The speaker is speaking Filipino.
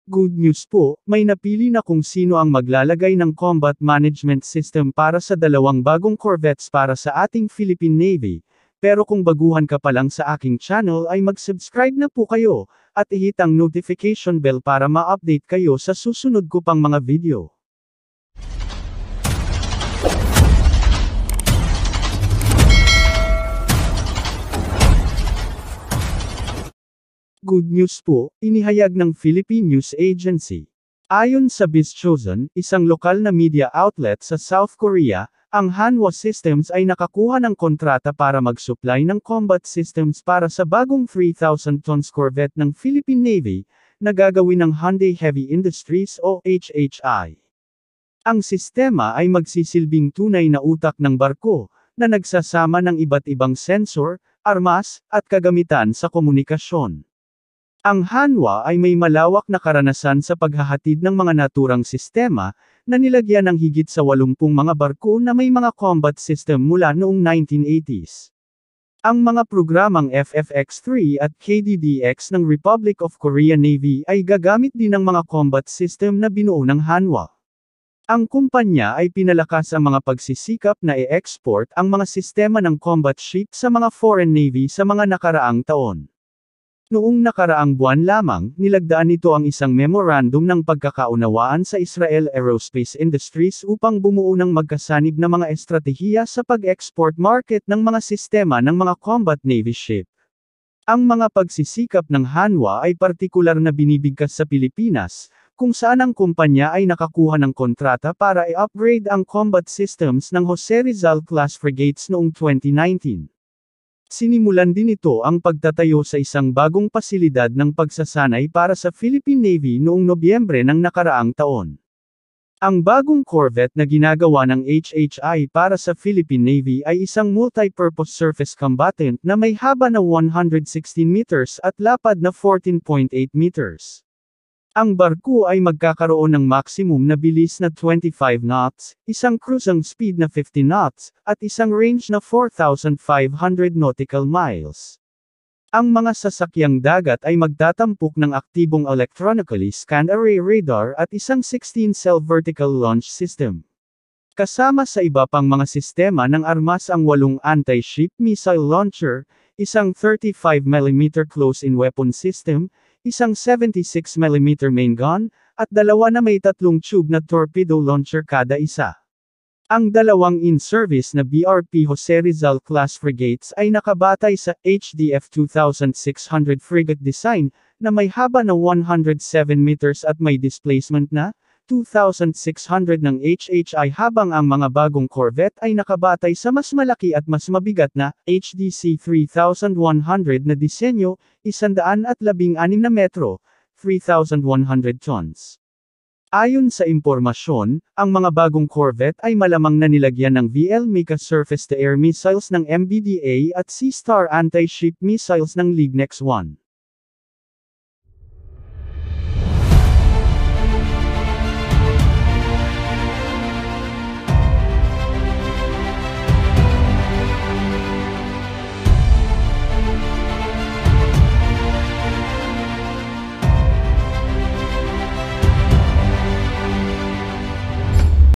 Good news po, may napili na kung sino ang maglalagay ng combat management system para sa dalawang bagong corvettes para sa ating Philippine Navy. Pero kung baguhan ka pa lang sa aking channel ay mag-subscribe na po kayo, at i-hit ang notification bell para ma-update kayo sa susunod ko pang mga video. Good news po, inihayag ng Philippine News Agency. Ayon sa BizChosen, isang lokal na media outlet sa South Korea, ang Hanwha Systems ay nakakuha ng kontrata para mag-supply ng combat systems para sa bagong 3,000 tons corvette ng Philippine Navy, na gagawin ng Hyundai Heavy Industries o HHI. Ang sistema ay magsisilbing tunay na utak ng barko, na nagsasama ng iba't ibang sensor, armas, at kagamitan sa komunikasyon. Ang Hanwha ay may malawak na karanasan sa paghahatid ng mga naturang sistema, na nilagyan ng higit sa 80 mga barko na may mga combat system mula noong 1980s. Ang mga programang FFX-3 at KDDX ng Republic of Korea Navy ay gagamit din ng mga combat system na binuo ng Hanwha. Ang kumpanya ay pinalakas ang mga pagsisikap na i-export ang mga sistema ng combat ship sa mga foreign navy sa mga nakaraang taon. Noong nakaraang buwan lamang, nilagdaan nito ang isang memorandum ng pagkakaunawaan sa Israel Aerospace Industries upang bumuo ng magkasanib na mga estratehiya sa pag-export market ng mga sistema ng mga combat navy ship. Ang mga pagsisikap ng Hanwha ay partikular na binibigkas sa Pilipinas, kung saan ang kumpanya ay nakakuha ng kontrata para i-upgrade ang combat systems ng Jose Rizal class frigates noong 2019. Sinimulan din ito ang pagtatayo sa isang bagong pasilidad ng pagsasanay para sa Philippine Navy noong Nobyembre ng nakaraang taon. Ang bagong corvette na ginagawa ng HHI para sa Philippine Navy ay isang multi-purpose surface combatant na may haba na 116 meters at lapad na 14.8 meters. Ang barko ay magkakaroon ng maximum na bilis na 25 knots, isang cruising speed na 50 knots, at isang range na 4,500 nautical miles. Ang mga sasakyang dagat ay magtatampok ng aktibong electronically scanned array radar at isang 16-cell vertical launch system. Kasama sa iba pang mga sistema ng armas ang 8 anti-ship missile launcher, isang 35mm close-in weapon system, isang 76mm main gun, at 2 na may 3 tube na torpedo launcher kada isa. Ang dalawang in-service na BRP Jose Rizal class frigates ay nakabatay sa HDF 2600 frigate design, na may haba na 107 meters at may displacement na 2,600 ng HHI, habang ang mga bagong corvette ay nakabatay sa mas malaki at mas mabigat na HDC 3,100 na disenyo, 116 na metro, 3,100 tons. Ayon sa impormasyon, ang mga bagong corvette ay malamang na nilagyan ng VL-MICA surface-to-air missiles ng MBDA at Sea Star anti-ship missiles ng Lignex 1.